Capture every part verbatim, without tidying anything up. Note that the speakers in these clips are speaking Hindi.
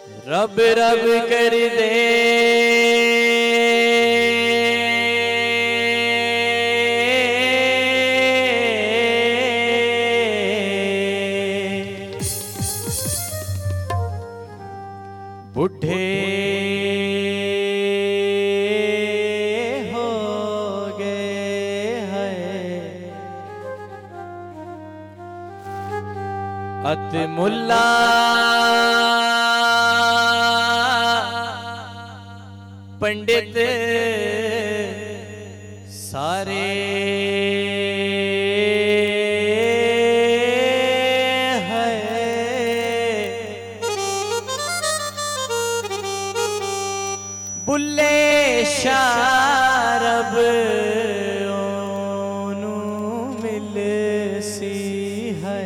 रब रब कर दे बुढ़े हो गए हैं अत मुल्ला पंडित सारे बुल्ले शारब ओनू मिल सी है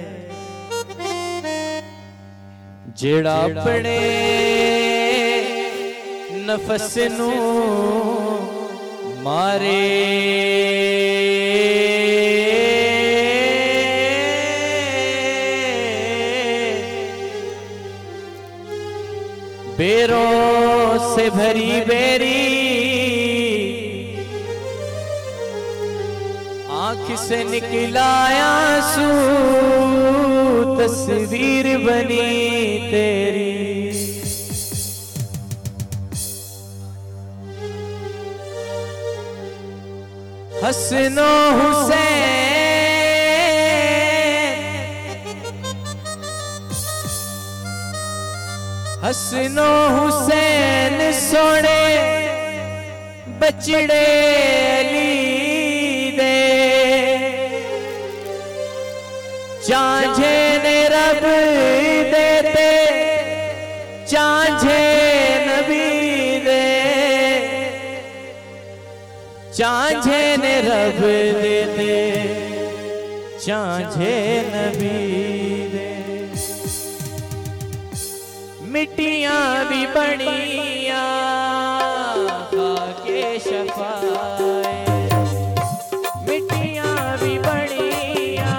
जेड़ा अपने नफस नू मारे बेरों से भरी बेरी आँख से निकलाया आंसू तस्वीर बनी तेरी हसनो हुसैन हसनो हुसैन सोने बचड़े अली दे चांझे ने रब देते चांझे नबी दे चांझे ने रब देते चांझे नबी दे मिट्टियां भी बनिया खाके शफाए मिट्टियां भी बनिया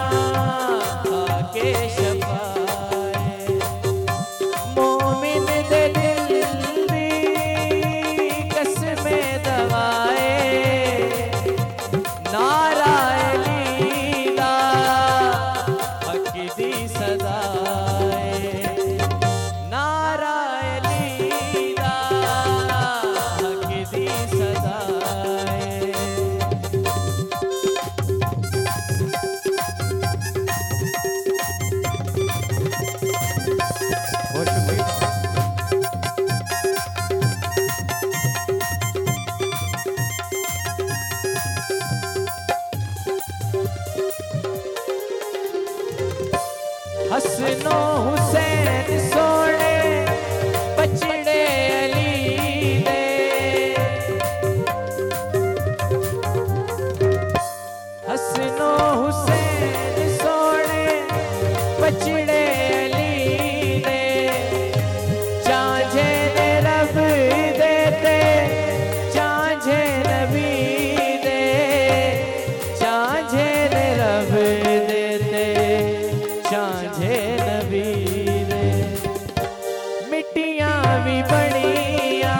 खाके शफाए मोमिन दे दिल दी कसमें दवाए नारायणी दा हक दी सदाए हसनो हुसैन सोने बचड़े अली दे हसनो हुसैन सोने बचड़े अली दे चांझे ने रब देते चांझे नबी दे चांझे ने रब देते चांझे नबी दे मिट्टियां भी बनिया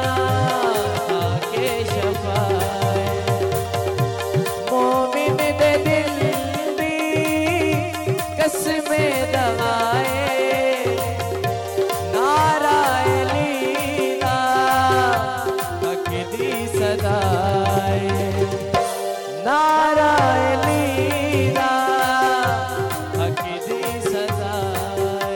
खाके शफाए मोमिन दे दिल दी कसमें दवाए नारायणी दा हक दी सदाए नारायणी दा हक दी सदाए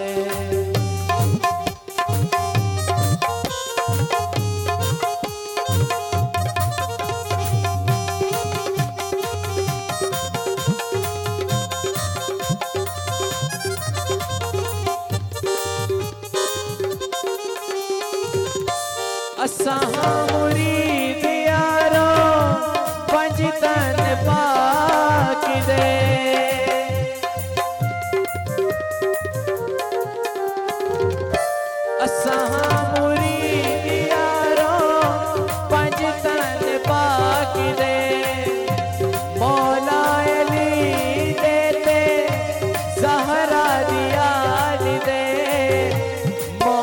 असां मुरीद यारो पंज तन पाक दे असां मुरीद यारो पंज तन पाक दे मौला अली देते ज़हरा दिया दे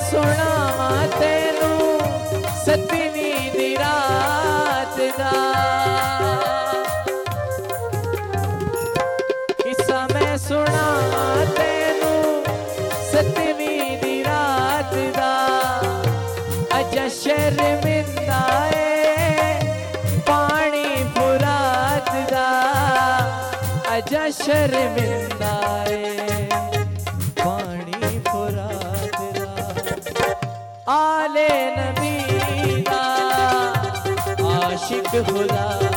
सुनावा तेनू सतवीं दी रात दा किस्सा मैं सुनावा तेनू सतवीं दी रात दा अजा शर्मिंदा है पानी फुरात दा अजा शर्मिंदा है पानी फुरात दा आले नबी दा आशिक खुदा